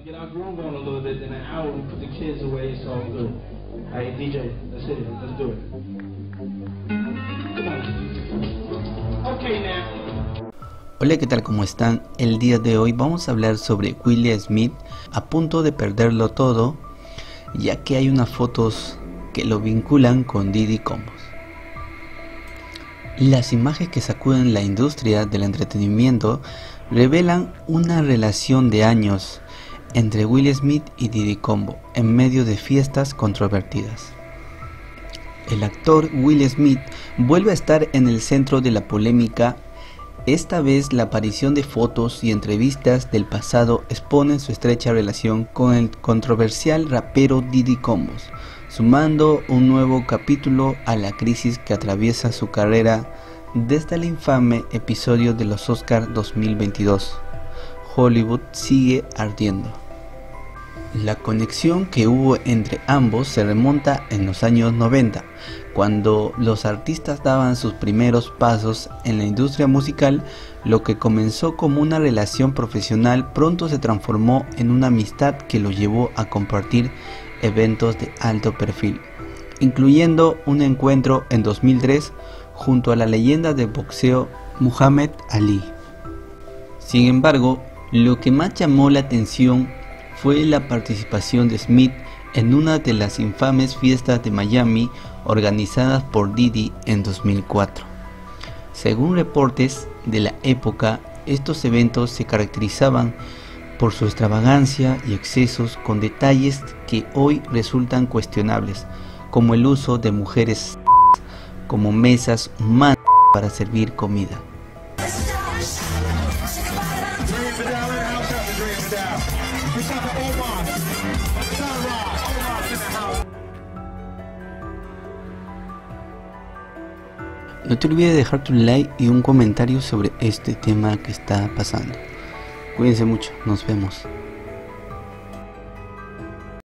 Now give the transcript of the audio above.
Get our groove on a little bit, then an hour we put the kids away, it's all good. Hey DJ, let's hit it, let's do it. Come on. Okay now. Hola, ¿qué tal? ¿Cómo están? El día de hoy vamos a hablar sobre Will Smith a punto de perderlo todo, ya que hay unas fotos que lo vinculan con Diddy Combos. Las imágenes que sacuden la industria del entretenimiento revelan una relación de años entre Will Smith y Diddy Combo en medio de fiestas controvertidas. El actor Will Smith vuelve a estar en el centro de la polémica. Esta vez la aparición de fotos y entrevistas del pasado exponen su estrecha relación con el controversial rapero Diddy Combos, sumando un nuevo capítulo a la crisis que atraviesa su carrera desde el infame episodio de los Oscars 2022. Hollywood sigue ardiendo. La conexión que hubo entre ambos se remonta en los años 90, cuando los artistas daban sus primeros pasos en la industria musical. Lo que comenzó como una relación profesional pronto se transformó en una amistad que lo llevó a compartir eventos de alto perfil, incluyendo un encuentro en 2003 junto a la leyenda de boxeo Muhammad Ali. Sin embargo, lo que más llamó la atención fue la participación de Smith en una de las infames fiestas de Miami organizadas por Diddy en 2004. Según reportes de la época, estos eventos se caracterizaban por su extravagancia y excesos, con detalles que hoy resultan cuestionables, como el uso de mujeres como mesas humanas para servir comida. No te olvides de dejar tu like y un comentario sobre este tema que está pasando. Cuídense mucho, nos vemos.